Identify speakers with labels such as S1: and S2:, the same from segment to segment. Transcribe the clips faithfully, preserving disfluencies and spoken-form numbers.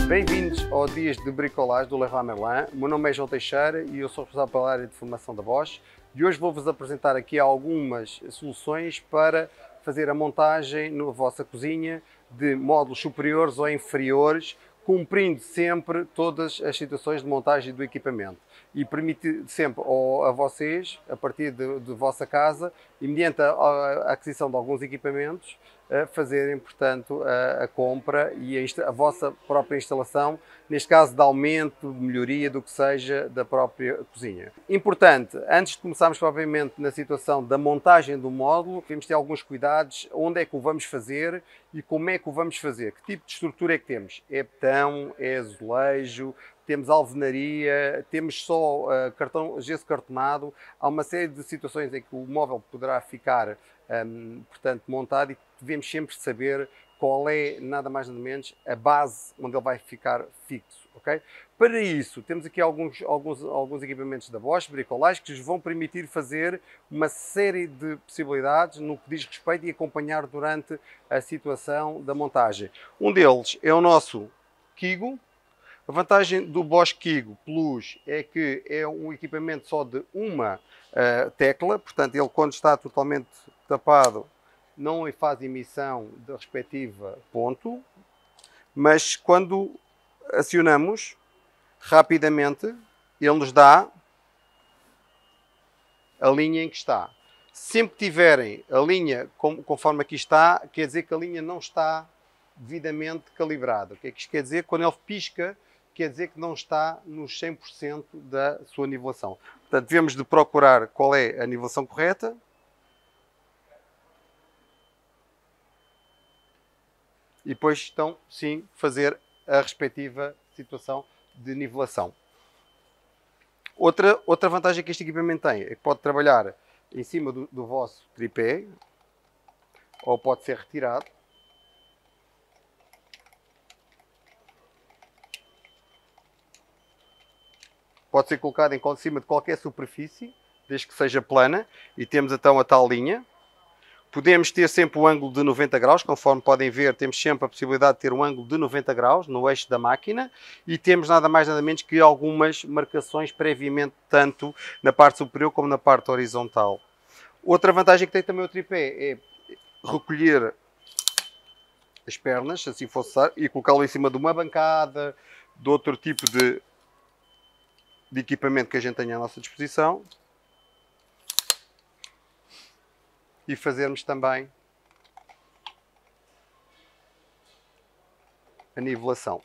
S1: Bem-vindos ao Dias de Bricolage do Leroy Merlin. O meu nome é João Teixeira e eu sou responsável pela área de formação da Bosch. E hoje vou-vos apresentar aqui algumas soluções para fazer a montagem na vossa cozinha de módulos superiores ou inferiores, cumprindo sempre todas as situações de montagem do equipamento e permite sempre a vocês, a partir de, de vossa casa e mediante a, a aquisição de alguns equipamentos, a fazerem, portanto, a, a compra e a, a vossa própria instalação, neste caso de aumento, de melhoria, do que seja da própria cozinha. Importante, antes de começarmos propriamente na situação da montagem do módulo, temos de ter alguns cuidados, onde é que o vamos fazer e como é que o vamos fazer, que tipo de estrutura é que temos, é betão, é azulejo, temos alvenaria, temos só uh, cartão, gesso cartonado. Há uma série de situações em que o móvel poderá ficar um, portanto, montado e devemos sempre saber qual é, nada mais nada menos, a base onde ele vai ficar fixo. Okay? Para isso, temos aqui alguns, alguns, alguns equipamentos da Bosch, bricolage, que vos vão permitir fazer uma série de possibilidades no que diz respeito e acompanhar durante a situação da montagem. Um deles é o nosso Kigo. A vantagem do Bosch Kigo Plus é que é um equipamento só de uma uh, tecla, portanto ele quando está totalmente tapado não faz emissão da respectiva ponto, mas quando acionamos rapidamente ele nos dá a linha em que está. Sempre que tiverem a linha conforme aqui está, quer dizer que a linha não está devidamente calibrada. O que é que isto quer dizer? Quando ele pisca, quer dizer que não está nos cem por cento da sua nivelação. Portanto, devemos de procurar qual é a nivelação correta. E depois, então, sim, fazer a respectiva situação de nivelação. Outra, outra vantagem que este equipamento tem é que pode trabalhar em cima do, do vosso tripé, ou pode ser retirado. Pode ser colocado em cima de qualquer superfície, desde que seja plana, e temos então a tal linha. Podemos ter sempre o ângulo de noventa graus, conforme podem ver, temos sempre a possibilidade de ter um ângulo de noventa graus no eixo da máquina, e temos nada mais nada menos que algumas marcações previamente, tanto na parte superior como na parte horizontal. Outra vantagem que tem também o tripé é recolher as pernas, se assim fosse, e colocá-lo em cima de uma bancada, de outro tipo de de equipamento que a gente tenha à nossa disposição e fazermos também a nivelação.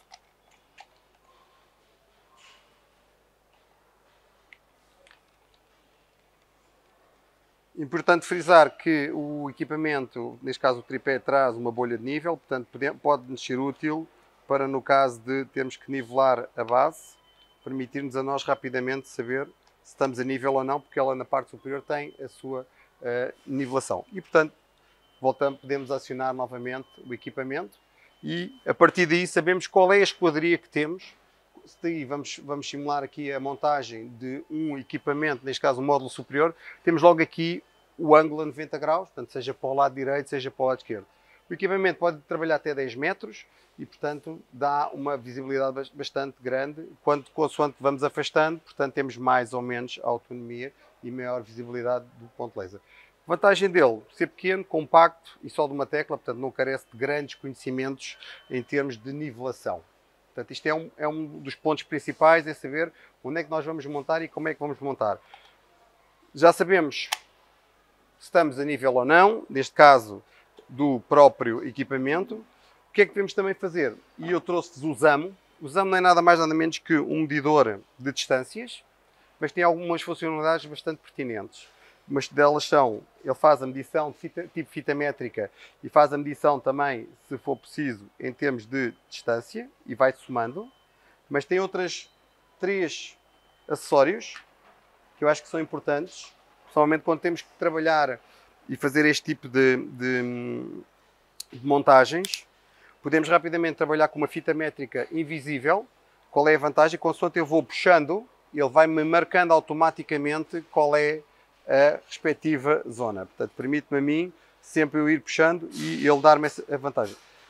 S1: Importante frisar que o equipamento, neste caso o tripé, traz uma bolha de nível, portanto pode-nos ser útil para, no caso de termos que nivelar a base, permitir-nos a nós rapidamente saber se estamos a nível ou não, porque ela na parte superior tem a sua uh, nivelação. E, portanto, voltamos, podemos acionar novamente o equipamento e, a partir daí, sabemos qual é a esquadria que temos. Daí vamos, vamos simular aqui a montagem de um equipamento, neste caso um módulo superior. Temos logo aqui o ângulo a noventa graus, portanto, seja para o lado direito, seja para o lado esquerdo. O equipamento pode trabalhar até dez metros e, portanto, dá uma visibilidade bastante grande. Quando, consoante vamos afastando, portanto, temos mais ou menos autonomia e maior visibilidade do ponto laser. A vantagem dele, ser pequeno, compacto e só de uma tecla, portanto, não carece de grandes conhecimentos em termos de nivelação. Portanto, isto é um, é um dos pontos principais, é saber onde é que nós vamos montar e como é que vamos montar. Já sabemos se estamos a nível ou não, neste caso, do próprio equipamento. O que é que devemos também fazer? E eu trouxe-vos o ZAMO. O ZAMO não é nada mais nada menos que um medidor de distâncias, mas tem algumas funcionalidades bastante pertinentes. Umas delas são, ele faz a medição de fita, tipo fita métrica e faz a medição também, se for preciso, em termos de distância e vai somando. Mas tem outras três acessórios que eu acho que são importantes, principalmente quando temos que trabalhar e fazer este tipo de, de, de montagens. Podemos rapidamente trabalhar com uma fita métrica invisível. Qual é a vantagem? Consoante eu vou puxando, ele vai-me marcando automaticamente qual é a respectiva zona. Portanto, permite-me a mim sempre eu ir puxando e ele dar-me essa vantagem.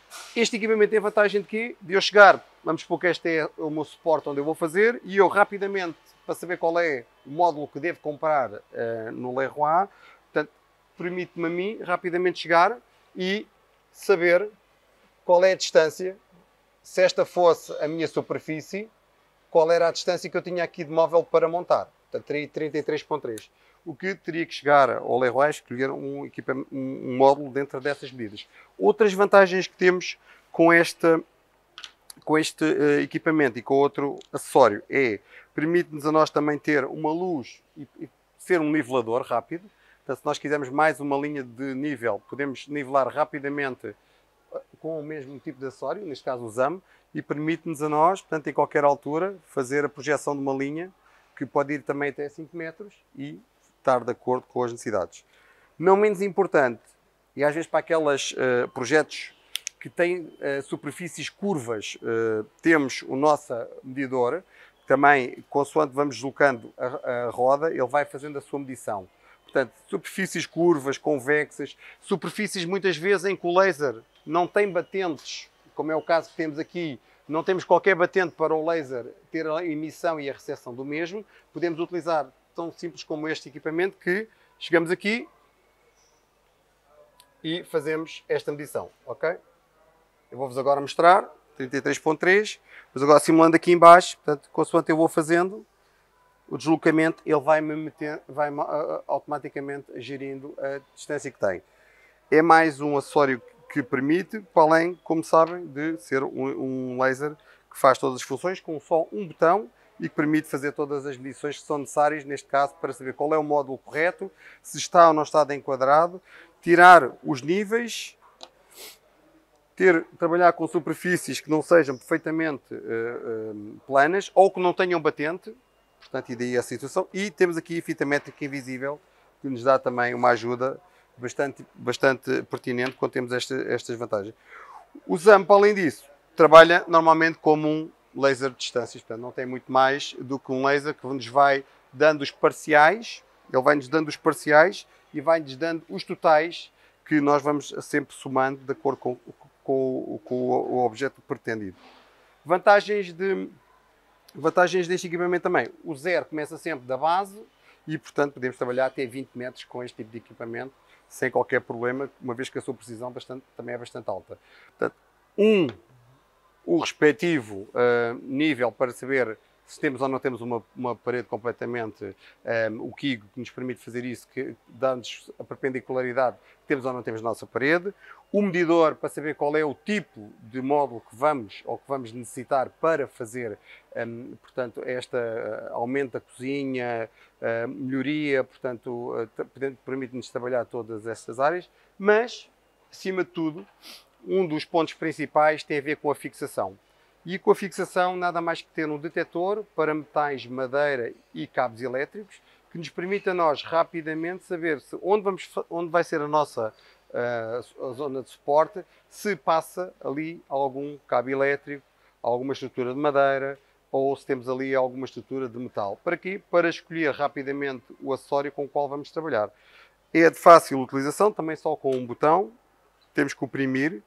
S1: Este equipamento tem a vantagem de quê? De eu chegar, vamos supor que este é o meu suporte onde eu vou fazer, e eu rapidamente, para saber qual é o módulo que devo comprar uh, no Leroy, portanto, permite-me a mim rapidamente chegar e saber qual é a distância, se esta fosse a minha superfície, qual era a distância que eu tinha aqui de móvel para montar. Portanto, teria trinta e três ponto três. O que teria que chegar ao Leroy, escolher um, equipamento, um módulo dentro dessas medidas. Outras vantagens que temos com, esta, com este uh, equipamento e com outro acessório é, permite-nos a nós também ter uma luz e, e ser um nivelador rápido. Portanto, se nós quisermos mais uma linha de nível, podemos nivelar rapidamente com o mesmo tipo de acessório, neste caso o Z A M, e permite-nos a nós, portanto, em qualquer altura, fazer a projeção de uma linha que pode ir também até cinco metros e estar de acordo com as necessidades. Não menos importante, e às vezes para aqueles uh, projetos que têm uh, superfícies curvas, uh, temos o nosso medidor, também, consoante vamos deslocando a, a roda, ele vai fazendo a sua medição. Portanto, superfícies curvas, convexas, superfícies muitas vezes em que o laser não tem batentes, como é o caso que temos aqui, não temos qualquer batente para o laser ter a emissão e a recepção do mesmo, podemos utilizar tão simples como este equipamento que chegamos aqui e fazemos esta medição, ok? Eu vou-vos agora mostrar, trinta e três ponto três, mas agora simulando aqui em baixo, portanto, consoante eu vou fazendo, o deslocamento ele vai-me meter, vai uh, automaticamente gerindo a distância que tem. É mais um acessório que permite, para além, como sabem, de ser um, um laser que faz todas as funções com só um botão e que permite fazer todas as medições que são necessárias, neste caso, para saber qual é o módulo correto, se está ou não está enquadrado, tirar os níveis, ter, trabalhar com superfícies que não sejam perfeitamente uh, uh, planas ou que não tenham batente, portanto, e daí a situação. E temos aqui a fita métrica invisível, que nos dá também uma ajuda bastante, bastante pertinente quando temos esta, estas vantagens. O Z A M, para além disso, trabalha normalmente como um laser de distâncias, portanto, não tem muito mais do que um laser que nos vai dando os parciais, ele vai-nos dando os parciais e vai-nos dando os totais que nós vamos sempre somando de acordo com, com, com o objeto pretendido. Vantagens de... Vantagens deste equipamento também, o zero começa sempre da base e, portanto, podemos trabalhar até vinte metros com este tipo de equipamento sem qualquer problema, uma vez que a sua precisão bastante, também é bastante alta. Portanto, um, o respectivo uh, nível para saber se temos ou não temos uma, uma parede completamente, um, o Kigo que nos permite fazer isso, que dá-nos a perpendicularidade, temos ou não temos na nossa parede. O medidor para saber qual é o tipo de módulo que vamos ou que vamos necessitar para fazer, um, portanto, esta uh, aumento da cozinha, uh, melhoria, portanto, uh, permite-nos trabalhar todas estas áreas, mas, acima de tudo, um dos pontos principais tem a ver com a fixação. E com a fixação, nada mais que ter um detector para metais, madeira e cabos elétricos, que nos permite a nós rapidamente saber se onde, vamos, onde vai ser a nossa uh, a zona de suporte, se passa ali algum cabo elétrico, alguma estrutura de madeira, ou se temos ali alguma estrutura de metal. Para quê? Para escolher rapidamente o acessório com o qual vamos trabalhar. É de fácil utilização, também só com um botão, temos que oprimir.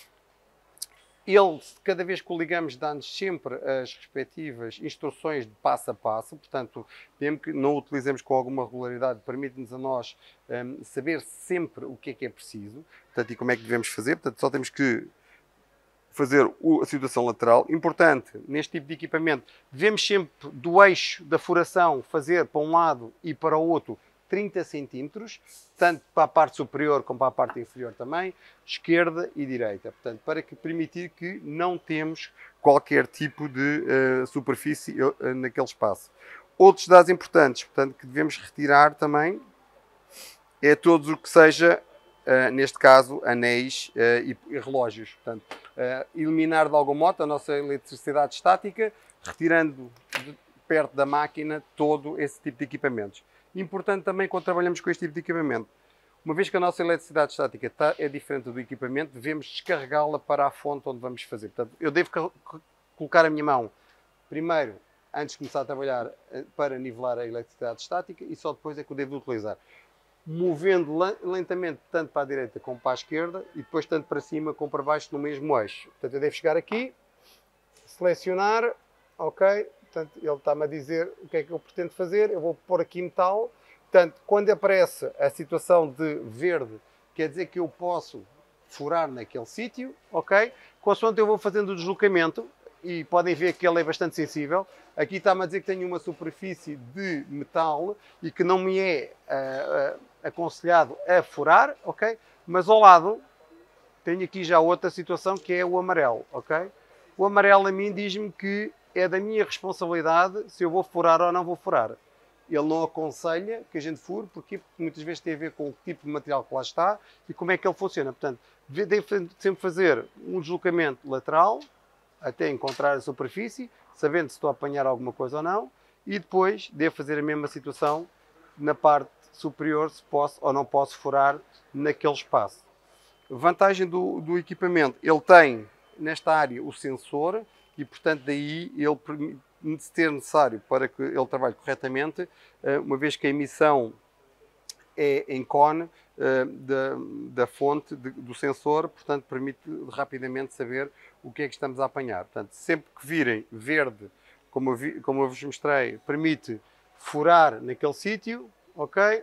S1: Ele, cada vez que o ligamos, dá-nos sempre as respectivas instruções de passo a passo, portanto, mesmo que não o utilizemos com alguma regularidade, permite-nos a nós um, saber sempre o que é que é preciso, portanto, e como é que devemos fazer, portanto, só temos que fazer a situação lateral. Importante, neste tipo de equipamento, devemos sempre, do eixo da furação, fazer para um lado e para o outro trinta centímetros, tanto para a parte superior como para a parte inferior também, esquerda e direita. Portanto, para que permitir que não temos qualquer tipo de uh, superfície uh, naquele espaço. Outros dados importantes, portanto, que devemos retirar também, é todo o que seja, uh, neste caso, anéis uh, e, e relógios. Portanto, uh, eliminar de algum modo a nossa eletricidade estática, retirando de perto da máquina todo esse tipo de equipamentos. Importante também quando trabalhamos com este tipo de equipamento, uma vez que a nossa eletricidade estática tá, é diferente do equipamento, devemos descarregá-la para a fonte onde vamos fazer. Portanto, eu devo colocar a minha mão primeiro, antes de começar a trabalhar, para nivelar a eletricidade estática e só depois é que eu devo utilizar. movendo lentamente tanto para a direita como para a esquerda e depois tanto para cima como para baixo no mesmo eixo. Portanto, eu devo chegar aqui, selecionar, ok, portanto, ele está-me a dizer o que é que eu pretendo fazer, eu vou pôr aqui metal. Portanto, quando aparece a situação de verde, quer dizer que eu posso furar naquele sítio, ok? Consoante eu vou fazendo o deslocamento, e podem ver que ele é bastante sensível. Aqui está-me a dizer que tenho uma superfície de metal e que não me é uh, uh, aconselhado a furar, ok? Mas ao lado tenho aqui já outra situação que é o amarelo, ok? O amarelo a mim diz-me que é da minha responsabilidade se eu vou furar ou não vou furar. Ele não aconselha que a gente fure, porque muitas vezes tem a ver com o tipo de material que lá está e como é que ele funciona. Portanto, devo sempre fazer um deslocamento lateral até encontrar a superfície, sabendo se estou a apanhar alguma coisa ou não, e depois devo fazer a mesma situação na parte superior, se posso ou não posso furar naquele espaço. Vantagem do, do equipamento, ele tem nesta área o sensor e, portanto, daí ele permite ser necessário para que ele trabalhe corretamente, uma vez que a emissão é em cone da, da fonte de, do sensor, portanto permite rapidamente saber o que é que estamos a apanhar. Portanto, sempre que virem verde, como eu, vi, como eu vos mostrei, permite furar naquele sítio, ok?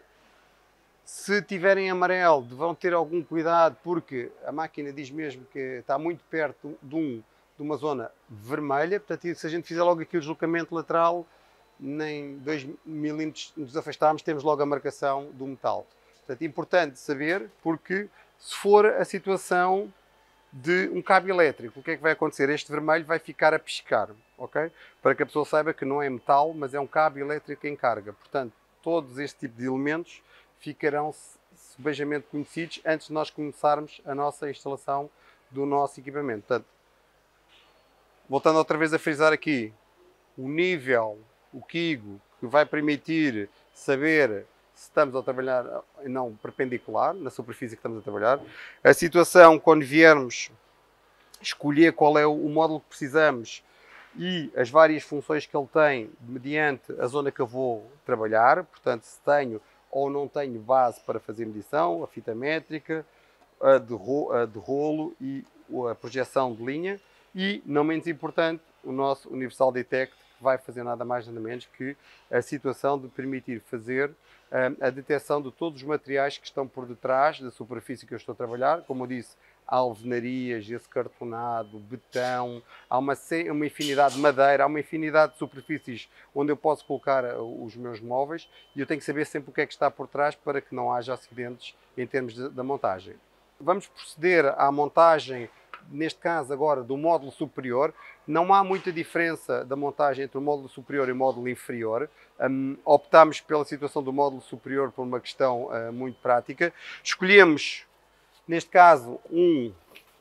S1: Se tiverem amarelo, vão ter algum cuidado, porque a máquina diz mesmo que está muito perto de, um, de uma zona vermelha, portanto, se a gente fizer logo aqui o deslocamento lateral, nem dois milímetros nos afastarmos, temos logo a marcação do metal. Portanto, é importante saber, porque se for a situação de um cabo elétrico, o que é que vai acontecer? Este vermelho vai ficar a piscar, ok? Para que a pessoa saiba que não é metal, mas é um cabo elétrico em carga. Portanto, todos este tipo de elementos ficarão sebejamente conhecidos antes de nós começarmos a nossa instalação do nosso equipamento. Portanto, voltando outra vez a frisar aqui, o nível, o quigo, que vai permitir saber se estamos a trabalhar não perpendicular na superfície que estamos a trabalhar. A situação, quando viermos escolher qual é o módulo que precisamos e as várias funções que ele tem mediante a zona que eu vou trabalhar, portanto, se tenho ou não tenho base para fazer medição, a fita métrica, a de, ro a de rolo e a projeção de linha e, não menos importante, o nosso Universal Detect, que vai fazer nada mais nada menos que a situação de permitir fazer a detecção de todos os materiais que estão por detrás da superfície que eu estou a trabalhar. Como eu disse, há alvenarias, esse cartonado, betão, há uma, uma infinidade de madeira, há uma infinidade de superfícies onde eu posso colocar os meus móveis e eu tenho que saber sempre o que é que está por trás para que não haja acidentes em termos da montagem. Vamos proceder à montagem, neste caso agora, do módulo superior. Não há muita diferença da montagem entre o módulo superior e o módulo inferior. Um, optámos pela situação do módulo superior por uma questão uh, muito prática. Escolhemos, neste caso, um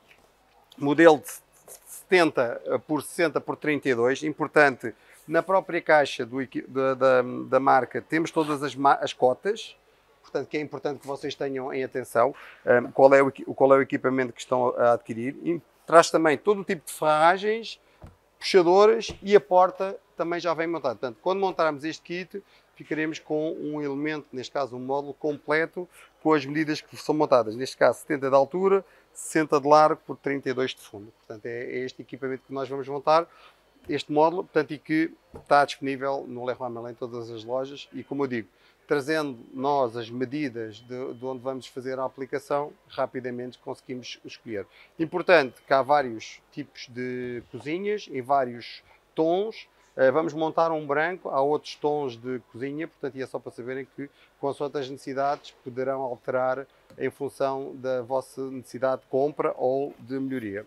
S1: modelo de setenta por sessenta por trinta e dois. Importante, na própria caixa do, da, da, da marca temos todas as, as cotas. Portanto, que é importante que vocês tenham em atenção um, qual, é o, qual é o equipamento que estão a adquirir. E traz também todo o tipo de ferragens, puxadoras e a porta também já vem montada. Portanto, quando montarmos este kit, ficaremos com um elemento, neste caso um módulo completo, com as medidas que são montadas. Neste caso, setenta de altura, sessenta de largo por trinta e dois de fundo. Portanto, é, é este equipamento que nós vamos montar, este módulo, portanto, e que está disponível no Leroy Merlin em todas as lojas. E como eu digo, trazendo nós as medidas de, de onde vamos fazer a aplicação, rapidamente conseguimos escolher. Importante que há vários tipos de cozinhas, em vários tons. Vamos montar um branco, há outros tons de cozinha, portanto, e é só para saberem que, consoante as necessidades, poderão alterar em função da vossa necessidade de compra ou de melhoria.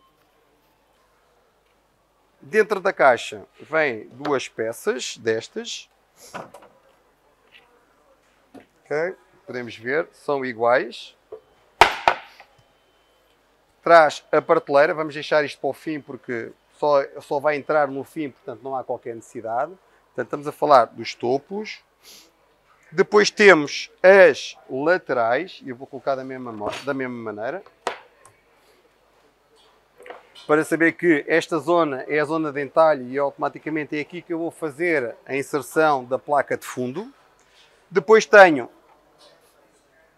S1: Dentro da caixa vem duas peças destas. Okay. Podemos ver, são iguais. Traz a prateleira, vamos deixar isto para o fim porque só, só vai entrar no fim, portanto não há qualquer necessidade. Portanto, estamos a falar dos topos. Depois temos as laterais, e eu vou colocar da mesma, da mesma maneira. Para saber que esta zona é a zona de entalhe e automaticamente é aqui que eu vou fazer a inserção da placa de fundo. Depois tenho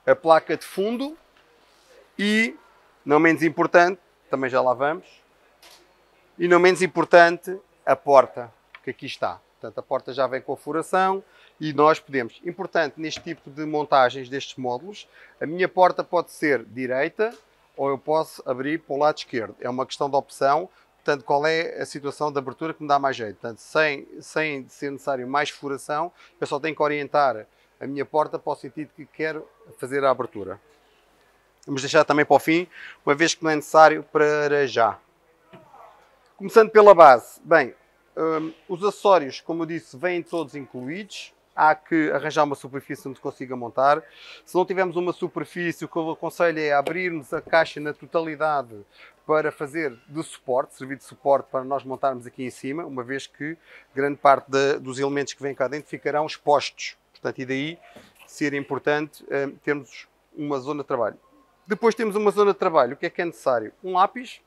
S1: a placa de fundo e, não menos importante, também já lá vamos, e não menos importante, a porta, que aqui está. Portanto, a porta já vem com a furação e nós podemos. Importante neste tipo de montagens destes módulos, a minha porta pode ser direita ou eu posso abrir para o lado esquerdo. É uma questão de opção. Portanto, qual é a situação de abertura que me dá mais jeito? Portanto, sem, sem ser necessário mais furação, eu só tenho que orientar a minha porta para o sentido que quero fazer a abertura. Vamos deixar também para o fim, uma vez que não é necessário para já. Começando pela base. Bem, um, os acessórios, como eu disse, vêm todos incluídos. Há que arranjar uma superfície onde consiga montar. Se não tivermos uma superfície, o que eu aconselho é abrirmos a caixa na totalidade para fazer de suporte, servir de suporte para nós montarmos aqui em cima, uma vez que grande parte de, dos elementos que vêm cá dentro ficarão expostos. Portanto, e daí ser importante um, termos uma zona de trabalho. Depois temos uma zona de trabalho. O que é que é necessário? Um lápis.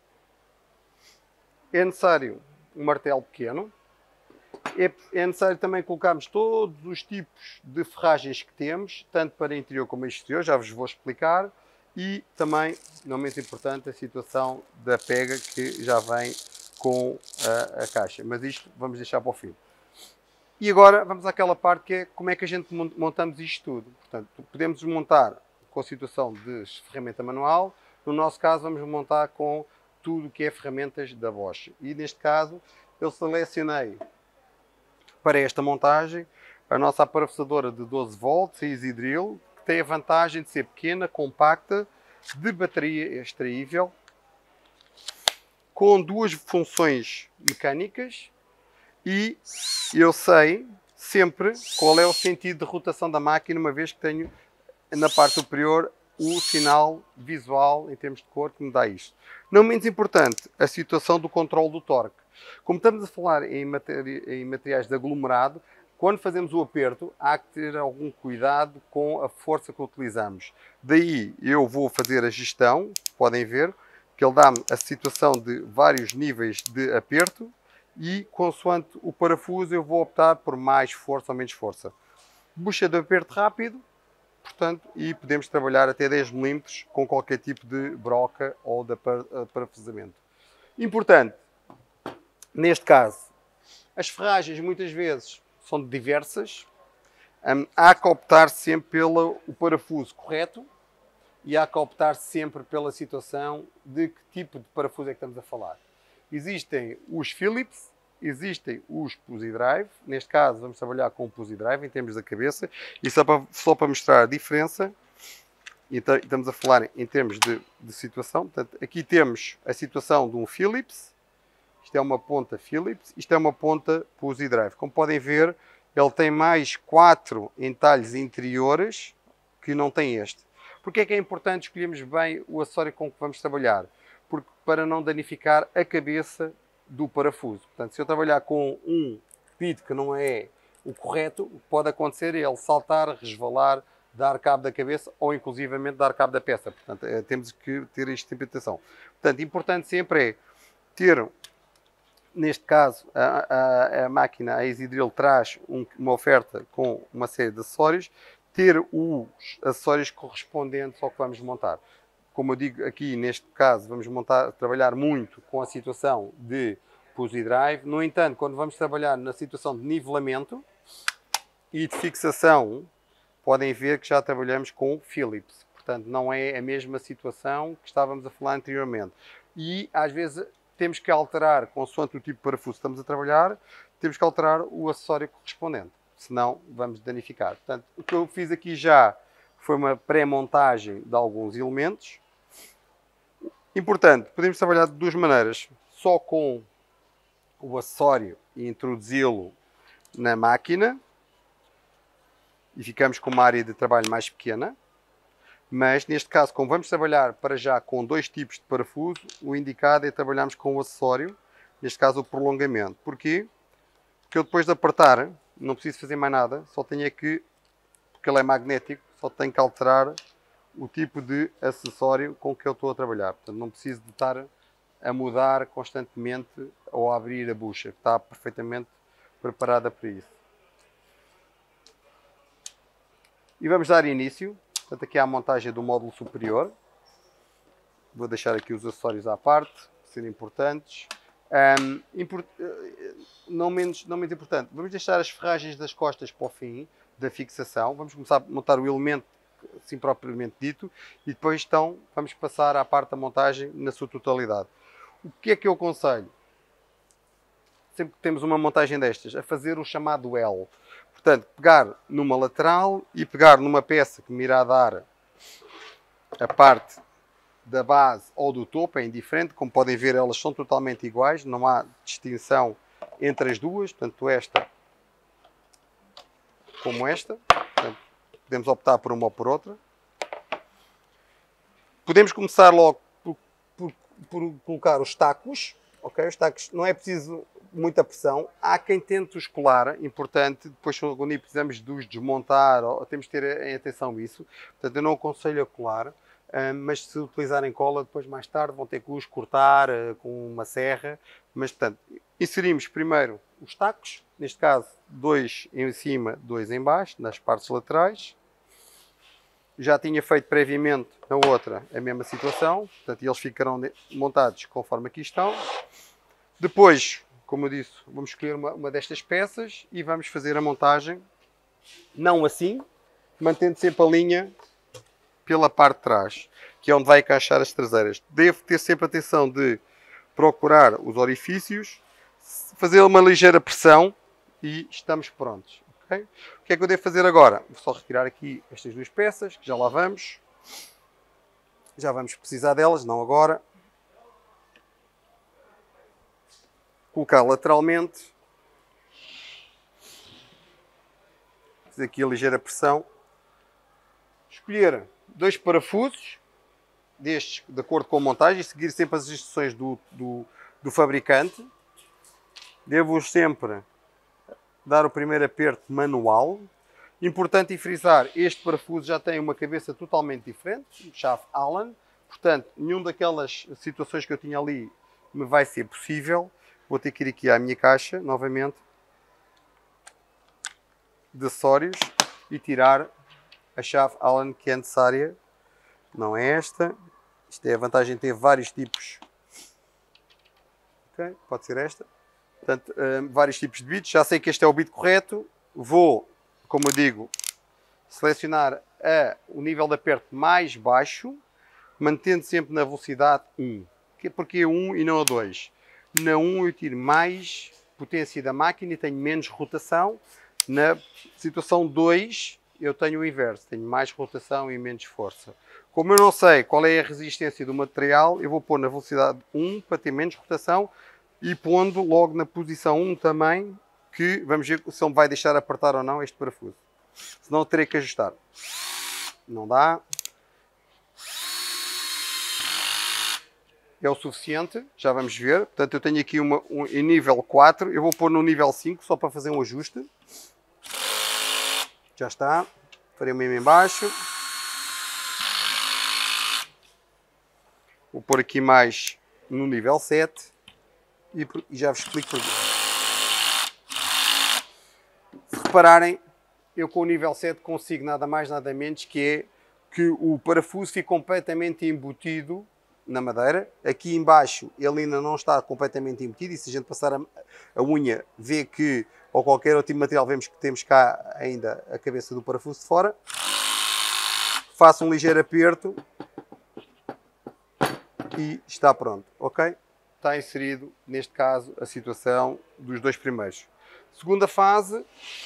S1: É necessário um martelo pequeno. É, é necessário também colocarmos todos os tipos de ferragens que temos, tanto para interior como exterior, já vos vou explicar. E também, não menos importante, a situação da pega que já vem com a, a caixa. Mas isto vamos deixar para o fim. E agora vamos àquela parte que é como é que a gente montamos isto tudo. Portanto, podemos montar com a situação de ferramenta manual. No nosso caso, vamos montar com tudo o que é ferramentas da Bosch. E neste caso, eu selecionei para esta montagem a nossa parafusadora de doze volts, a Easy Drill, que tem a vantagem de ser pequena, compacta, de bateria extraível, com duas funções mecânicas e eu sei sempre qual é o sentido de rotação da máquina, uma vez que tenho na parte superior o sinal visual em termos de cor que me dá isto. Não menos importante, a situação do controle do torque. Como estamos a falar em, materi em materiais de aglomerado, quando fazemos o aperto, há que ter algum cuidado com a força que utilizamos. Daí eu vou fazer a gestão, podem ver, que ele dá-me a situação de vários níveis de aperto e, consoante o parafuso, eu vou optar por mais força ou menos força. Bucha de aperto rápido, portanto, e podemos trabalhar até dez milímetros com qualquer tipo de broca ou de parafusamento. Importante, neste caso, as ferragens muitas vezes são diversas. Um, há que optar sempre pelo o parafuso correto e há que optar sempre pela situação de que tipo de parafuso é que estamos a falar. Existem os Phillips, existem os Pussy Drive. Neste caso vamos trabalhar com o Pussy Drive em termos da cabeça. E só para, só para mostrar a diferença, então, estamos a falar em termos de, de situação. Portanto, aqui temos a situação de um Phillips. Isto é uma ponta Phillips, isto é uma ponta Pussy Drive. Como podem ver, ele tem mais quatro entalhes interiores que não tem este. Porque é que é importante escolhermos bem o acessório com que vamos trabalhar? Porque, para não danificar a cabeça do parafuso. Portanto, se eu trabalhar com um pito que não é o correto, o que pode acontecer é ele saltar, resvalar, dar cabo da cabeça ou inclusivamente dar cabo da peça. Portanto, é, temos que ter esta interpretação. Portanto, importante sempre é ter, neste caso, a, a, a máquina, a Easy Drill, traz um, uma oferta com uma série de acessórios, ter os acessórios correspondentes ao que vamos montar. Como eu digo aqui, neste caso, vamos montar, trabalhar muito com a situação de Pussy Drive. No entanto, quando vamos trabalhar na situação de nivelamento e de fixação, podem ver que já trabalhamos com Phillips. Portanto, não é a mesma situação que estávamos a falar anteriormente. E, às vezes, temos que alterar, consoante o tipo de parafuso que estamos a trabalhar, temos que alterar o acessório correspondente. Senão, vamos danificar. Portanto, o que eu fiz aqui já foi uma pré-montagem de alguns elementos. Importante, podemos trabalhar de duas maneiras. Só com o acessório e introduzi-lo na máquina. E ficamos com uma área de trabalho mais pequena. Mas, neste caso, como vamos trabalhar para já com dois tipos de parafuso, o indicado é trabalharmos com o acessório, neste caso o prolongamento. Porquê? Porque eu depois de apertar, não preciso fazer mais nada, só tenho é que, porque ele é magnético, só tenho que alterar o tipo de acessório com que eu estou a trabalhar. Portanto, não preciso de estar a mudar constantemente ou a abrir a bucha, está perfeitamente preparada para isso. E vamos dar início. Portanto, aqui há a montagem do módulo superior. Vou deixar aqui os acessórios à parte, serem importantes. Um, import, não, menos, não menos importante, vamos deixar as ferragens das costas para o fim da fixação. Vamos começar a montar o elemento assim propriamente dito e depois então vamos passar à parte da montagem na sua totalidade. O que é que eu aconselho? Sempre que temos uma montagem destas, a fazer o chamado L. Portanto, pegar numa lateral e pegar numa peça que me irá dar a parte da base ou do topo, é indiferente. Como podem ver, elas são totalmente iguais, não há distinção entre as duas, tanto esta como esta. Portanto, podemos optar por uma ou por outra. Podemos começar logo por, por, por colocar os tacos. Okay? Os tacos não é preciso muita pressão. Há quem tente os colar, importante, depois quando precisamos de os desmontar, ou, temos de ter em atenção isso. Portanto, eu não aconselho a colar. Uh, mas se utilizarem cola, depois mais tarde vão ter que os cortar uh, com uma serra. Mas, portanto, inserimos primeiro os tacos, neste caso, dois em cima, dois em baixo, nas partes laterais. Já tinha feito previamente na outra a mesma situação, portanto, eles ficarão montados conforme aqui estão. Depois, como eu disse, vamos escolher uma, uma destas peças e vamos fazer a montagem, não assim, mantendo sempre a linha pela parte de trás, que é onde vai encaixar as traseiras. Devo ter sempre atenção de procurar os orifícios, fazer uma ligeira pressão e estamos prontos. Okay? O que é que eu devo fazer agora? Vou só retirar aqui estas duas peças, que já lá vamos. Já vamos precisar delas, não agora. Colocar lateralmente. Fazer aqui a ligeira pressão. Escolher dois parafusos destes de acordo com a montagem e seguir sempre as instruções do, do, do fabricante. Devo sempre dar o primeiro aperto manual. Importante frisar, este parafuso já tem uma cabeça totalmente diferente, chave Allen, portanto nenhuma daquelas situações que eu tinha ali me vai ser possível. Vou ter que ir aqui à minha caixa novamente de acessórios e tirar a chave Allen que é necessária. Não é esta. Isto é a vantagem de ter vários tipos. Okay? Pode ser esta. Portanto, um, vários tipos de bits. Já sei que este é o bit correto. Vou, como eu digo, selecionar a, o nível de aperto mais baixo, mantendo sempre na velocidade um. Porque é um e não a dois. Na um eu tiro mais potência da máquina e tenho menos rotação. Na situação dois eu tenho o inverso, tenho mais rotação e menos força. Como eu não sei qual é a resistência do material, eu vou pôr na velocidade um para ter menos rotação e pondo logo na posição um também, que vamos ver se ele vai deixar apertar ou não este parafuso. Senão eu terei que ajustar. Não dá. É o suficiente, já vamos ver. Portanto, eu tenho aqui uma, um, em nível quatro, eu vou pôr no nível cinco só para fazer um ajuste. Já está. Farei o mesmo em baixo. Vou pôr aqui mais no nível sete e, e já vos explico porquê. Se repararem, eu com o nível sete consigo nada mais nada menos que é que o parafuso fica completamente embutido na madeira. Aqui embaixo ele ainda não está completamente embutido e se a gente passar a, a unha vê que, ou qualquer outro tipo de material, vemos que temos cá ainda a cabeça do parafuso de fora. Faço um ligeiro aperto e está pronto, ok? Está inserido, neste caso, a situação dos dois primeiros. Segunda fase,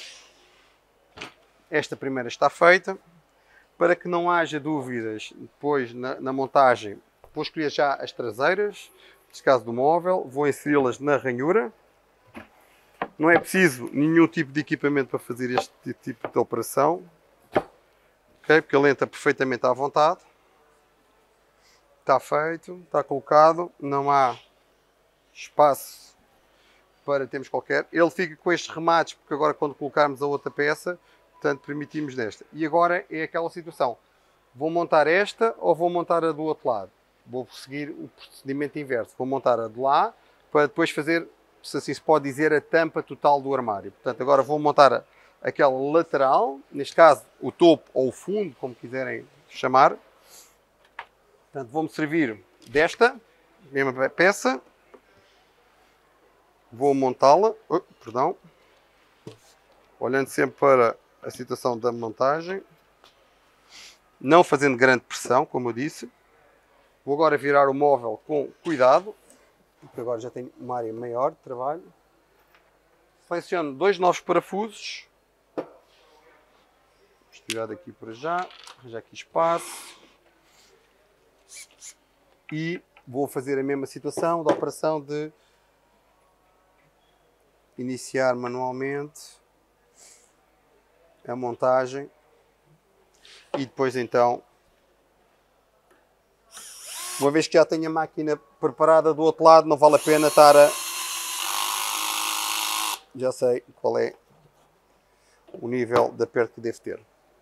S1: esta primeira está feita. Para que não haja dúvidas depois na, na montagem, vou escolher já as traseiras, neste caso do móvel, vou inseri-las na ranhura. Não é preciso nenhum tipo de equipamento para fazer este tipo de operação, okay? Porque ele entra perfeitamente à vontade. Está feito, está colocado, não há espaço para termos qualquer. Ele fica com estes remates, porque agora quando colocarmos a outra peça, portanto permitimos nesta. E agora é aquela situação, vou montar esta ou vou montar a do outro lado? Vou seguir o procedimento inverso, vou montar a de lá, para depois fazer, se assim se pode dizer, a tampa total do armário. Portanto agora vou montar a, aquela lateral, neste caso o topo ou o fundo, como quiserem chamar. Portanto, vou-me servir desta mesma peça, vou montá-la, oh, perdão, olhando sempre para a situação da montagem, não fazendo grande pressão, como eu disse. Vou agora virar o móvel com cuidado, porque agora já tenho uma área maior de trabalho. Seleciono dois novos parafusos, vou tirar daqui para já, arranjar aqui espaço, e vou fazer a mesma situação da operação de iniciar manualmente a montagem e depois então, uma vez que já tenho a máquina preparada do outro lado, não vale a pena estar a... Já sei qual é o nível de aperto que devo ter.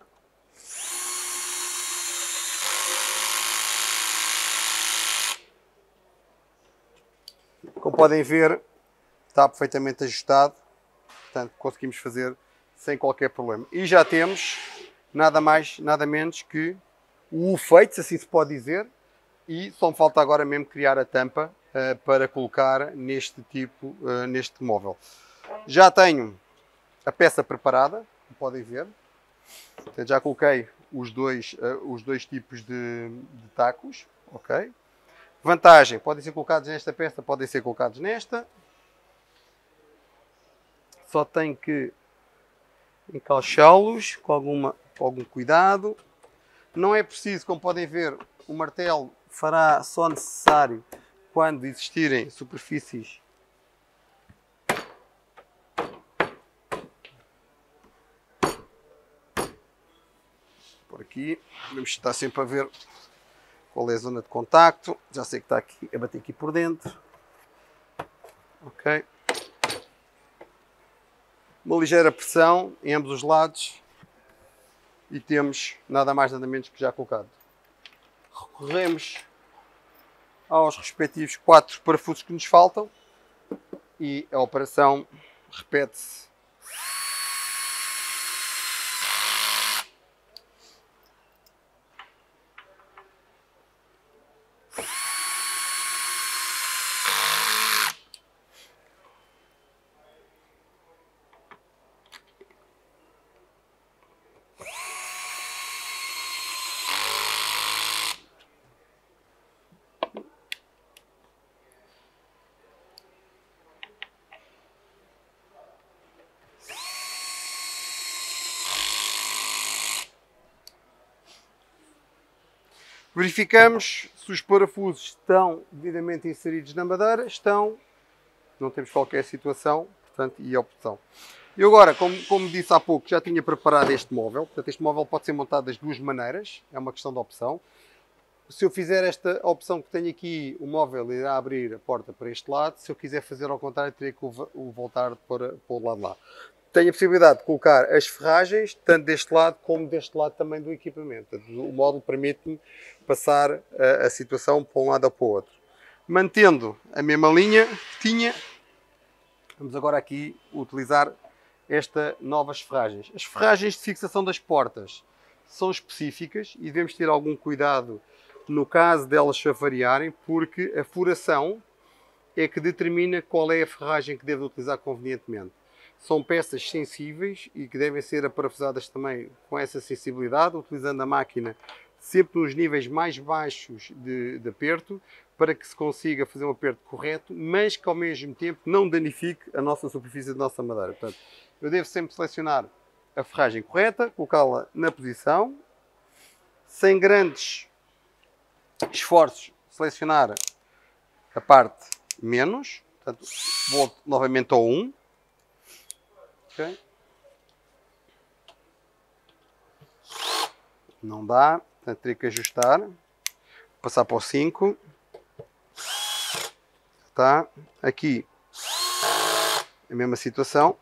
S1: Como podem ver, está perfeitamente ajustado, portanto conseguimos fazer sem qualquer problema. E já temos nada mais, nada menos que o feito, se assim se pode dizer, e só me falta agora mesmo criar a tampa uh, para colocar neste tipo, uh, neste móvel. Já tenho a peça preparada, como podem ver, portanto, já coloquei os dois, uh, os dois tipos de, de tacos, ok? Vantagem, podem ser colocados nesta peça, podem ser colocados nesta. Só tenho que encaixá-los com, alguma, com algum cuidado. Não é preciso, como podem ver, o martelo fará só necessário quando existirem superfícies por aqui. Vamos estar sempre a ver qual é a zona de contacto. Já sei que está aqui a bater aqui por dentro. Ok. Uma ligeira pressão em ambos os lados e temos nada mais nada menos que já colocado. Recorremos aos respectivos quatro parafusos que nos faltam e a operação repete-se. Verificamos se os parafusos estão devidamente inseridos na madeira. Estão, não temos qualquer situação, portanto, e opção. Eu agora, como, como disse há pouco, já tinha preparado este móvel. Portanto, este móvel pode ser montado das duas maneiras, é uma questão de opção. Se eu fizer esta opção que tenho aqui, o móvel irá abrir a porta para este lado. Se eu quiser fazer ao contrário, terei que o voltar para, para o lado de lá. Tenho a possibilidade de colocar as ferragens, tanto deste lado como deste lado também do equipamento. O módulo permite-me passar a, a situação para um lado ou para o outro. Mantendo a mesma linha que tinha, vamos agora aqui utilizar estas novas ferragens. As ferragens de fixação das portas são específicas e devemos ter algum cuidado no caso delas se variarem, porque a furação é que determina qual é a ferragem que deve utilizar convenientemente. São peças sensíveis e que devem ser aparafusadas também com essa sensibilidade, utilizando a máquina sempre nos níveis mais baixos de, de aperto, para que se consiga fazer um aperto correto, mas que ao mesmo tempo não danifique a nossa superfície de nossa madeira. Portanto, eu devo sempre selecionar a ferragem correta, colocá-la na posição, sem grandes esforços, selecionar a parte menos, portanto, volto novamente ao um. Okay. Não dá, portanto teria que ajustar, passar para o cinco. Tá. Aqui a mesma situação.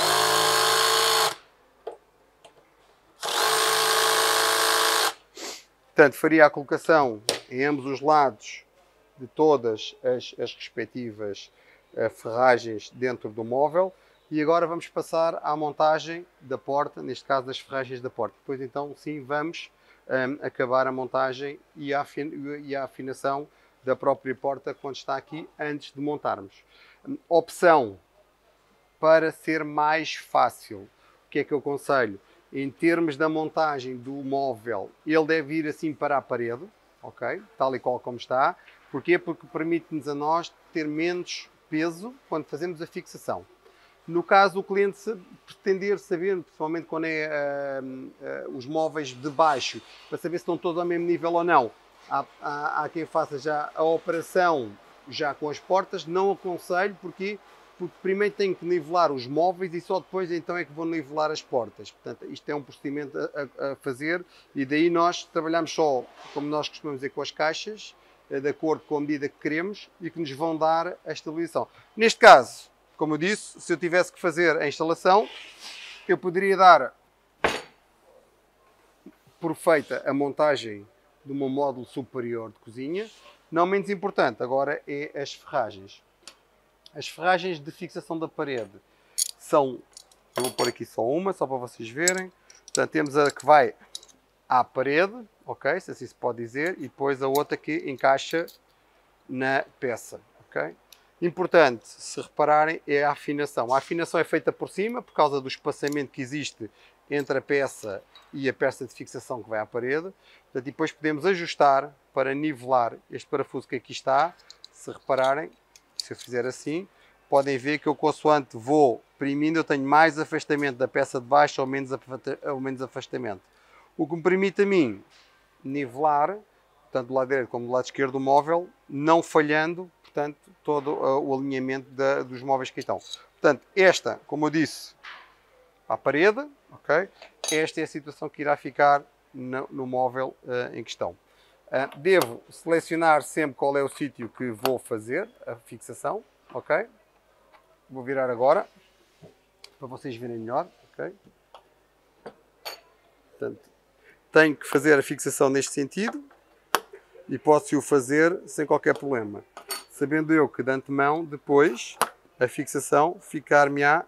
S1: Portanto, faria a colocação em ambos os lados de todas as, as respectivas uh, ferragens dentro do móvel. E agora vamos passar à montagem da porta, neste caso das ferragens da porta. Depois então sim vamos um, acabar a montagem e a, afin e a afinação da própria porta quando está aqui, antes de montarmos. Um, opção para ser mais fácil, o que é que eu aconselho? Em termos da montagem do móvel, ele deve ir assim para a parede, ok? Tal e qual como está. Porquê? Porque permite-nos a nós ter menos peso quando fazemos a fixação. No caso, o cliente pretender saber, principalmente quando é uh, uh, os móveis de baixo, para saber se estão todos ao mesmo nível ou não, há, há, há quem faça já a operação já com as portas. Não aconselho, porque, porque primeiro tenho que nivelar os móveis e só depois então é que vou nivelar as portas. Portanto, isto é um procedimento a, a fazer, e daí nós trabalhamos só, como nós costumamos dizer, com as caixas, de acordo com a medida que queremos e que nos vão dar a estabilização. Neste caso, como eu disse, se eu tivesse que fazer a instalação, eu poderia dar por feita a montagem do meu módulo superior de cozinha. Não menos importante agora é as ferragens. As ferragens de fixação da parede são, eu vou pôr aqui só uma, só para vocês verem. Portanto, temos a que vai à parede, ok, se assim se pode dizer, e depois a outra que encaixa na peça, ok? Importante, se repararem, é a afinação. A afinação é feita por cima, por causa do espaçamento que existe entre a peça e a peça de fixação que vai à parede. Portanto, e depois podemos ajustar para nivelar este parafuso que aqui está. Se repararem, se eu fizer assim, podem ver que eu, consoante vou primindo, eu tenho mais afastamento da peça de baixo ou menos, ou menos afastamento. O que me permite a mim nivelar, tanto do lado direito como do lado esquerdo do móvel, não falhando, portanto, todo o alinhamento da, dos móveis que estão. Portanto, esta, como eu disse, à parede, ok? Esta é a situação que irá ficar no, no móvel uh, em questão. Uh, devo selecionar sempre qual é o sítio que vou fazer a fixação, ok? Vou virar agora, para vocês verem melhor, ok? Portanto, tenho que fazer a fixação neste sentido e posso-o fazer sem qualquer problema, sabendo eu que de antemão depois a fixação ficar-me-á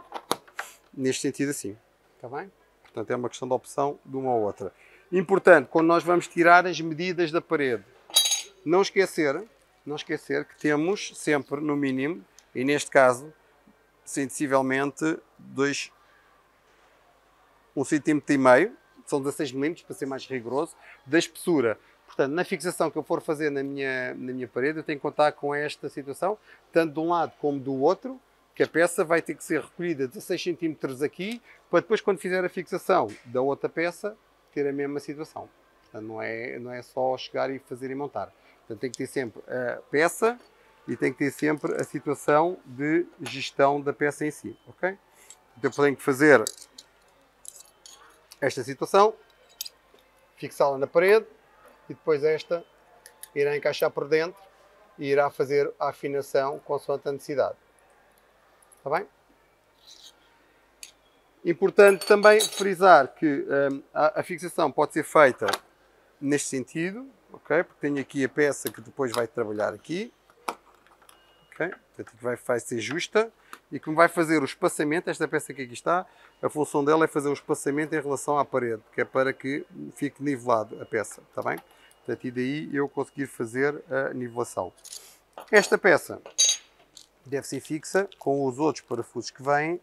S1: neste sentido assim, está bem? Portanto, é uma questão de opção de uma ou outra. Importante, quando nós vamos tirar as medidas da parede, não esquecer, não esquecer que temos sempre, no mínimo, e neste caso, sensivelmente, dois, um centímetro e meio, são dezasseis milímetros, para ser mais rigoroso, da espessura. Portanto, na fixação que eu for fazer na minha, na minha parede, eu tenho que contar com esta situação, tanto de um lado como do outro, que a peça vai ter que ser recolhida dezasseis centímetros aqui, para depois, quando fizer a fixação da outra peça, ter a mesma situação. Portanto, não é, não é só chegar e fazer e montar. Portanto, tem que ter sempre a peça e tem que ter sempre a situação de gestão da peça em si, ok? Então, eu tenho que fazer esta situação, fixá-la na parede, e depois esta irá encaixar por dentro e irá fazer a afinação consoante a necessidade. Está bem? Importante também frisar que hum, a, a fixação pode ser feita neste sentido, ok? Porque tenho aqui a peça que depois vai trabalhar aqui, ok? Portanto, vai, vai ser justa e que me vai fazer o espaçamento. Esta peça que aqui está, a função dela é fazer o espaçamento em relação à parede, que é para que fique nivelado a peça, está bem? Portanto, e daí eu conseguir fazer a nivelação. Esta peça deve ser fixa com os outros parafusos que vêm.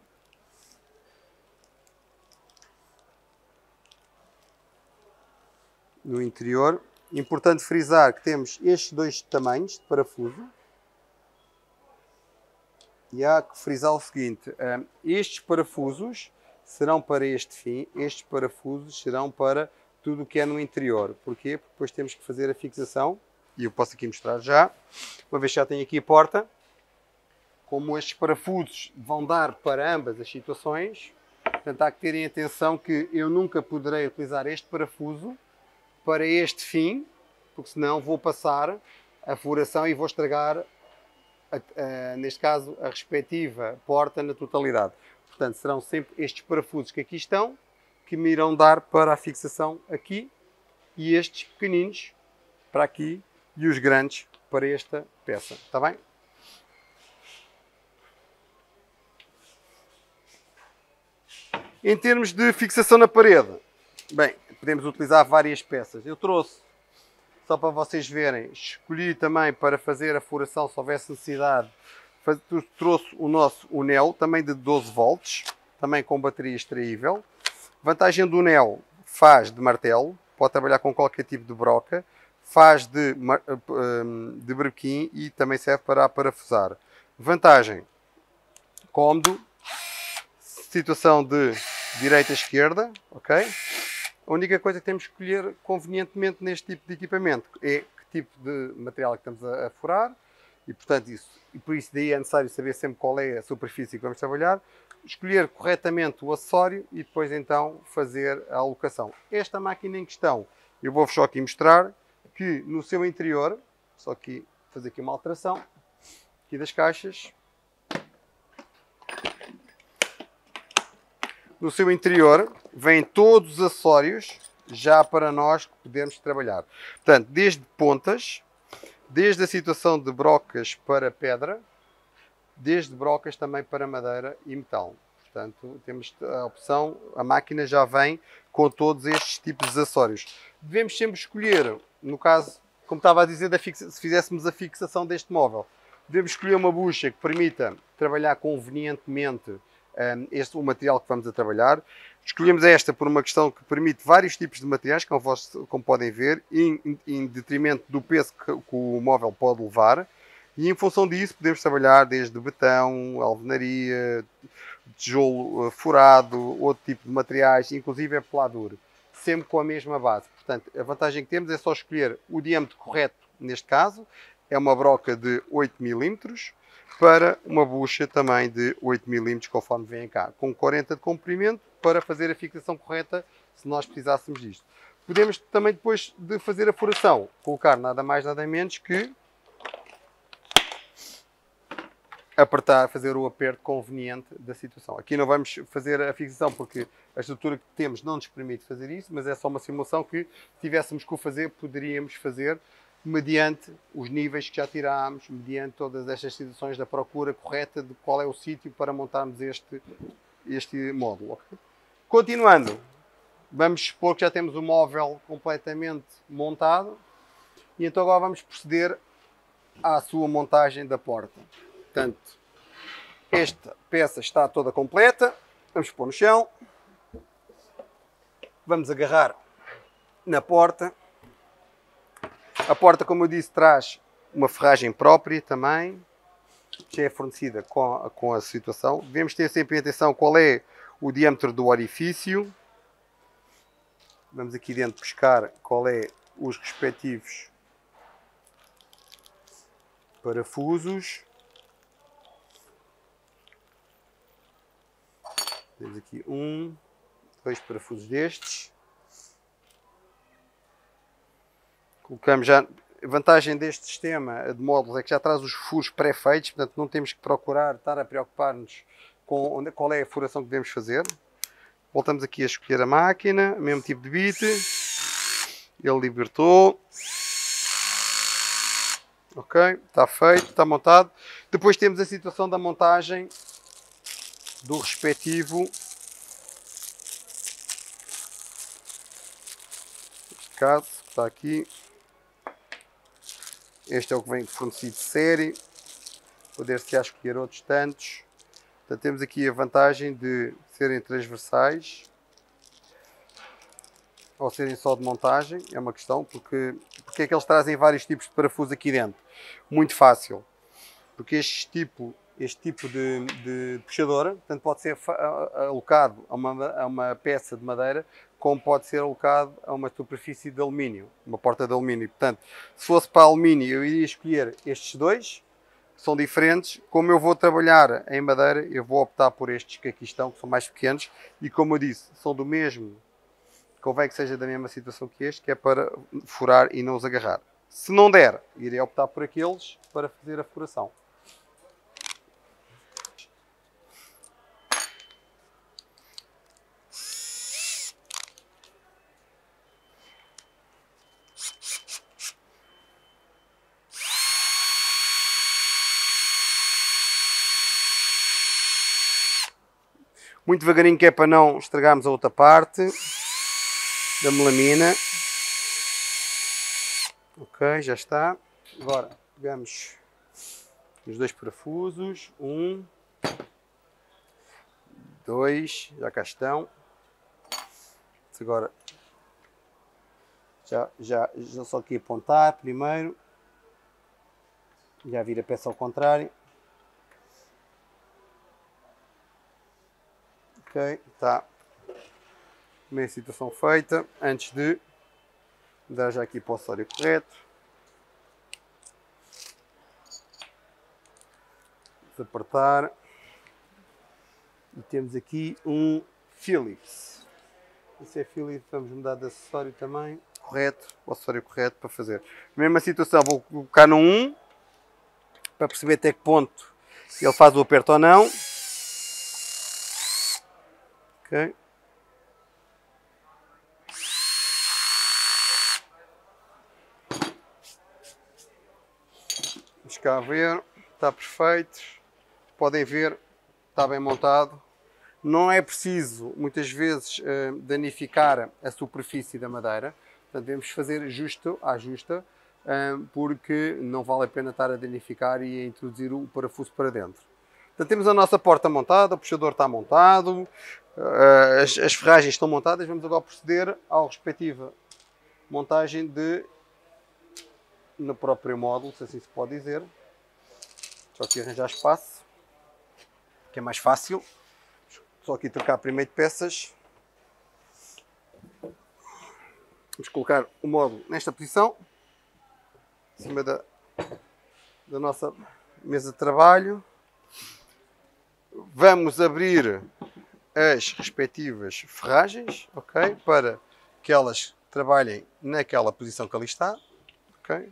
S1: No interior. Importante frisar que temos estes dois tamanhos de parafuso. E há que frisar o seguinte, estes parafusos serão para este fim, estes parafusos serão para tudo o que é no interior. Porquê? Porque depois temos que fazer a fixação, e eu posso aqui mostrar já, uma vez que já tenho aqui a porta, como estes parafusos vão dar para ambas as situações, portanto há que terem atenção que eu nunca poderei utilizar este parafuso para este fim, porque senão vou passar a furação e vou estragar, a, a, neste caso, a respectiva porta na totalidade. Portanto, serão sempre estes parafusos que aqui estão, que me irão dar para a fixação aqui, e estes pequeninos para aqui, e os grandes para esta peça. Está bem? Em termos de fixação na parede, bem, podemos utilizar várias peças. Eu trouxe, só para vocês verem, escolhi também para fazer a furação, se houvesse necessidade, trouxe o nosso U N E L, também de doze volts, também com bateria extraível. Vantagem do U N E L, faz de martelo, pode trabalhar com qualquer tipo de broca, faz de, de brequim e também serve para parafusar. Vantagem, cómodo, situação de direita a esquerda, ok? A única coisa que temos que escolher convenientemente neste tipo de equipamento é que tipo de material que estamos a, a furar e, portanto, isso, e por isso daí é necessário saber sempre qual é a superfície que vamos trabalhar, escolher corretamente o acessório e depois então fazer a alocação. Esta máquina em questão, eu vou-vos só aqui mostrar que no seu interior, só aqui fazer aqui uma alteração, aqui das caixas, no seu interior vêm todos os acessórios já para nós que podemos trabalhar. Portanto, desde pontas, desde a situação de brocas para pedra, desde brocas também para madeira e metal. Portanto, temos a opção, a máquina já vem com todos estes tipos de acessórios. Devemos sempre escolher, no caso, como estava a dizer, da fixa, se fizéssemos a fixação deste móvel, devemos escolher uma bucha que permita trabalhar convenientemente um, este, o material que vamos a trabalhar. Escolhemos esta por uma questão que permite vários tipos de materiais, como, vos, como podem ver, em, em, em detrimento do peso que, que o móvel pode levar. E em função disso podemos trabalhar desde betão, alvenaria, tijolo furado, outro tipo de materiais, inclusive é peladura, sempre com a mesma base. Portanto, a vantagem que temos é só escolher o diâmetro correto, neste caso, é uma broca de oito milímetros, para uma bucha também de oito milímetros, conforme vem cá, com quarenta de comprimento, para fazer a fixação correta, se nós precisássemos disto. Podemos também, depois de fazer a furação, colocar nada mais nada menos que apertar, fazer o aperto conveniente da situação. Aqui não vamos fazer a fixação porque a estrutura que temos não nos permite fazer isso, mas é só uma simulação que, se tivéssemos que o fazer, poderíamos fazer mediante os níveis que já tirámos, mediante todas estas situações da procura correta de qual é o sítio para montarmos este, este módulo. Okay? Continuando, vamos supor que já temos o móvel completamente montado e então agora vamos proceder à sua montagem da porta. Portanto, esta peça está toda completa, vamos pôr no chão, vamos agarrar na porta. A porta, como eu disse, traz uma ferragem própria também, que é fornecida com a, com a situação. Devemos ter sempre atenção qual é o diâmetro do orifício. Vamos aqui dentro buscar qual é os respectivos parafusos. Temos aqui um, dois parafusos destes. Colocamos já. A vantagem deste sistema de módulos é que já traz os furos pré-feitos, portanto não temos que procurar estar a preocupar-nos com onde, qual é a furação que devemos fazer. Voltamos aqui a escolher a máquina, mesmo tipo de bit. Ele libertou. Ok, está feito, está montado. Depois temos a situação da montagem do respectivo, neste caso, está aqui, este é o que vem fornecido de série, poder-se escolher outros tantos. Portanto, temos aqui a vantagem de serem transversais ou serem só de montagem, é uma questão, porque, porque é que eles trazem vários tipos de parafuso aqui dentro? Muito fácil, porque este tipo Este tipo de, de puxadora, tanto pode ser alocado a uma, a uma peça de madeira, como pode ser alocado a uma superfície de alumínio, uma porta de alumínio. Portanto, se fosse para alumínio, eu iria escolher estes dois, que são diferentes. Como eu vou trabalhar em madeira, eu vou optar por estes que aqui estão, que são mais pequenos, e como eu disse, são do mesmo, convém que seja da mesma situação que este, que é para furar e não os agarrar. Se não der, irei optar por aqueles para fazer a furação. Muito devagarinho, que é para não estragarmos a outra parte da melamina. Ok, já está. Agora pegamos os dois parafusos. Um, dois, já cá estão. Agora já, já, já só aqui apontar primeiro. Já vira a peça ao contrário. Ok, está. Primeira situação feita. Antes de dar já aqui para o acessório correto. Desapertar. E temos aqui um Philips. Esse é Philips, vamos mudar de acessório também. Correto, o acessório correto para fazer. Mesma situação, vou colocar no um. Para perceber até que ponto ele faz o aperto ou não. Ok. Vamos cá ver. Está perfeito. Podem ver. Está bem montado. Não é preciso, muitas vezes, danificar a superfície da madeira. Portanto, devemos fazer justo à justa, porque não vale a pena estar a danificar e a introduzir o parafuso para dentro. Portanto, temos a nossa porta montada, o puxador está montado, as, as ferragens estão montadas. Vamos agora proceder à respectiva montagem de, no próprio módulo, se assim se pode dizer. Só aqui arranjar espaço, que é mais fácil. Só aqui trocar primeiro de peças. Vamos colocar o módulo nesta posição, em cima da, da nossa mesa de trabalho. Vamos abrir as respectivas ferragens, ok? Para que elas trabalhem naquela posição que ali está, ok?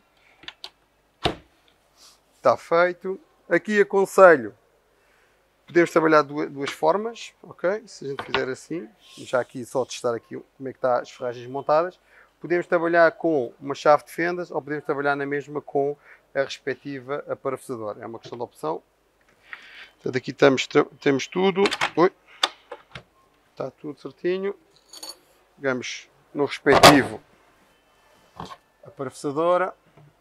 S1: Está feito. Aqui aconselho, podemos trabalhar de duas formas, ok? Se a gente fizer assim, já aqui só testar aqui como é que está as ferragens montadas. Podemos trabalhar com uma chave de fendas ou podemos trabalhar na mesma com a respectiva aparafusadora. É uma questão de opção. Portanto, aqui temos, temos tudo. Oi. Está tudo certinho. Pegamos no respectivo aparafusadora.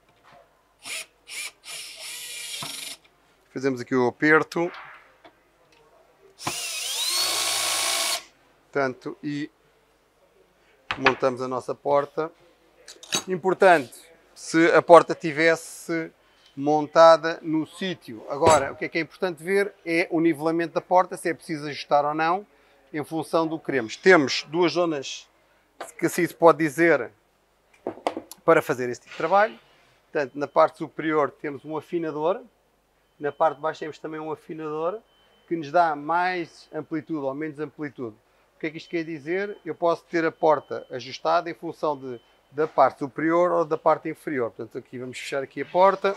S1: Fazemos aqui o aperto. Portanto, e montamos a nossa porta. Importante, se a porta tivesse montada no sítio. Agora, o que é que é importante ver é o nivelamento da porta, se é preciso ajustar ou não, em função do que queremos. Temos duas zonas, que assim se pode dizer, para fazer este tipo de trabalho. Portanto, na parte superior temos um afinador, na parte de baixo temos também um afinador, que nos dá mais amplitude ou menos amplitude. O que é que isto quer dizer? Eu posso ter a porta ajustada em função de, da parte superior ou da parte inferior. Portanto, aqui vamos fechar aqui a porta.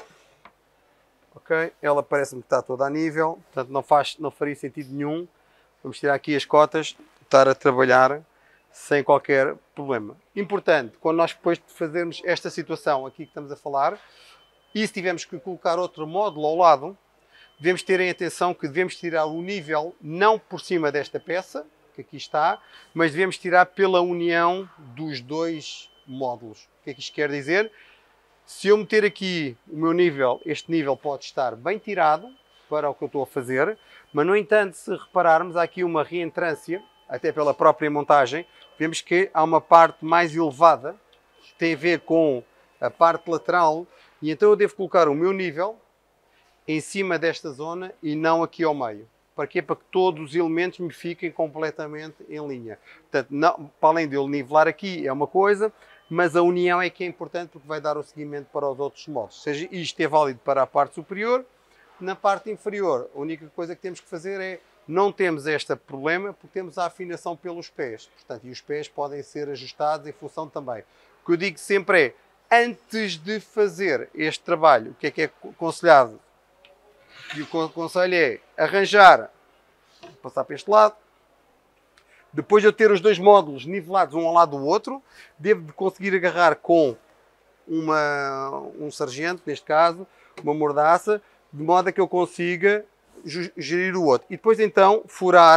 S1: Ok? Ela parece-me que está toda a nível. Portanto, não, faz, não faria sentido nenhum. Vamos tirar aqui as cotas, estar a trabalhar sem qualquer problema. Importante, quando nós depois de fazermos esta situação aqui que estamos a falar, e se tivermos que colocar outro módulo ao lado, devemos ter em atenção que devemos tirar o nível não por cima desta peça, que aqui está, mas devemos tirar pela união dos dois módulos. O que é que isto quer dizer? Se eu meter aqui o meu nível, este nível pode estar bem tirado para o que eu estou a fazer, mas no entanto, se repararmos, há aqui uma reentrância, até pela própria montagem, vemos que há uma parte mais elevada, que tem a ver com a parte lateral, e então eu devo colocar o meu nível em cima desta zona e não aqui ao meio. Para quê? Para que todos os elementos me fiquem completamente em linha. Portanto, não, para além de eu nivelar aqui é uma coisa, mas a união é que é importante porque vai dar o seguimento para os outros modos. Ou seja, isto é válido para a parte superior. Na parte inferior, a única coisa que temos que fazer é, não temos este problema porque temos a afinação pelos pés. Portanto, e os pés podem ser ajustados em função também. O que eu digo sempre é, antes de fazer este trabalho, o que é que é aconselhado? E o conselho é arranjar, passar para este lado. Depois de eu ter os dois módulos nivelados um ao lado do outro, devo de conseguir agarrar com uma, um sargento, neste caso, uma mordaça, de modo a que eu consiga gerir o outro. E depois então furar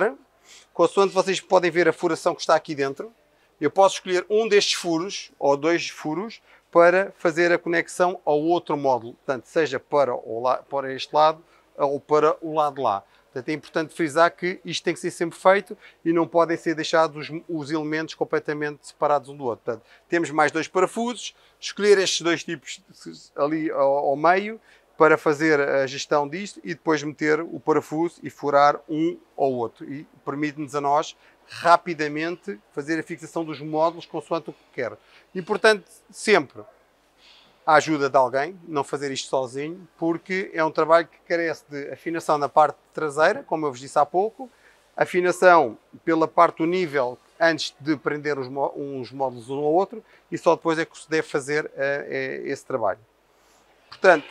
S1: consoante vocês podem ver a furação que está aqui dentro, eu posso escolher um destes furos, ou dois furos, para fazer a conexão ao outro módulo, portanto, seja para, o la para este lado ou para o lado de lá. Portanto, é importante frisar que isto tem que ser sempre feito e não podem ser deixados os, os elementos completamente separados um do outro. Portanto, temos mais dois parafusos, escolher estes dois tipos ali ao, ao meio para fazer a gestão disto e depois meter o parafuso e furar um ou outro. E permite-nos a nós rapidamente fazer a fixação dos módulos consoante o que quer. Importante sempre a ajuda de alguém, não fazer isto sozinho, porque é um trabalho que carece de afinação na parte traseira, como eu vos disse há pouco, afinação pela parte do nível antes de prender os, uns módulos um ao outro e só depois é que se deve fazer uh, esse trabalho. Portanto,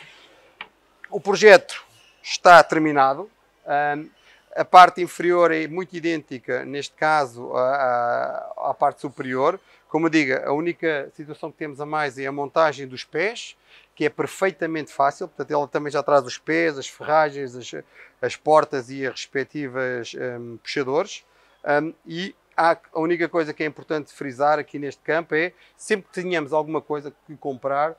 S1: o projeto está terminado. Um, a parte inferior é muito idêntica, neste caso, à, à parte superior. Como eu digo, a única situação que temos a mais é a montagem dos pés, que é perfeitamente fácil. Portanto, ela também já traz os pés, as ferragens, as, as portas e as respectivas um, puxadores. Um, e há, a única coisa que é importante frisar aqui neste campo é, sempre que tenhamos alguma coisa que comprar,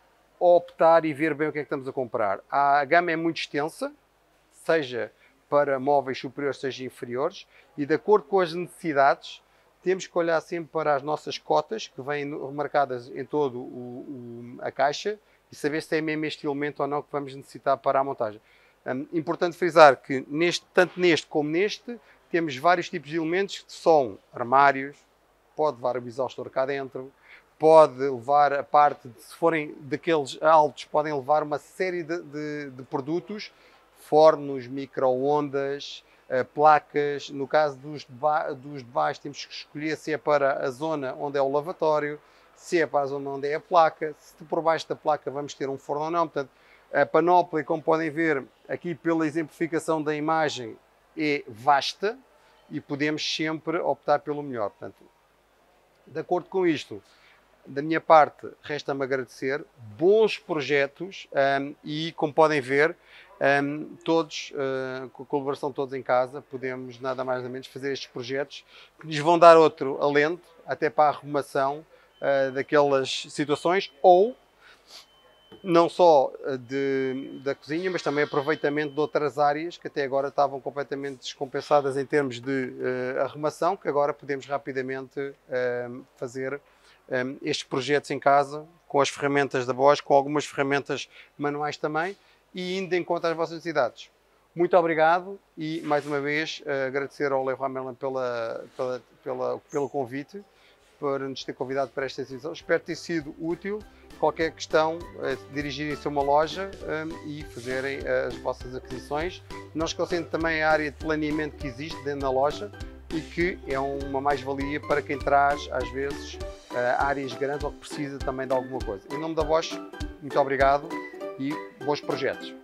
S1: optar e ver bem o que é que estamos a comprar. A gama é muito extensa, seja para móveis superiores, seja inferiores, e de acordo com as necessidades, temos que olhar sempre para as nossas cotas, que vêm marcadas em todo o, o, a caixa, e saber se é mesmo este elemento ou não que vamos necessitar para a montagem. Um, importante frisar que, neste, tanto neste como neste, temos vários tipos de elementos que são armários, pode levar o exaustor cá dentro, pode levar a parte, de, se forem daqueles altos, podem levar uma série de, de, de produtos, fornos, micro-ondas, uh, placas. No caso dos de, ba dos de baixo, temos que escolher se é para a zona onde é o lavatório, se é para a zona onde é a placa, se por baixo da placa vamos ter um forno ou não. Portanto, a panóplia, como podem ver aqui pela exemplificação da imagem, é vasta e podemos sempre optar pelo melhor. Portanto, de acordo com isto, da minha parte, resta-me agradecer, bons projetos um, e, como podem ver, um, todos, uh, com a colaboração de todos em casa, podemos nada mais ou menos fazer estes projetos que nos vão dar outro alento, até para a arrumação uh, daquelas situações, ou não só de, da cozinha, mas também aproveitamento de outras áreas que até agora estavam completamente descompensadas em termos de uh, arrumação, que agora podemos rapidamente uh, fazer um, estes projetos em casa, com as ferramentas da Bosch, com algumas ferramentas manuais também, e indo em conta às vossas necessidades. Muito obrigado e, mais uma vez, uh, agradecer ao Leroy Merlin pela, pela, pela, pelo convite, por nos ter convidado para esta sessão. Espero ter sido útil. Qualquer questão, uh, dirigirem-se a uma loja um, e fazerem uh, as vossas aquisições. Não esquecendo também a área de planeamento que existe dentro da loja e que é uma mais-valia para quem traz, às vezes, uh, áreas grandes ou que precisa também de alguma coisa. Em nome da Bosch, muito obrigado e bons projetos.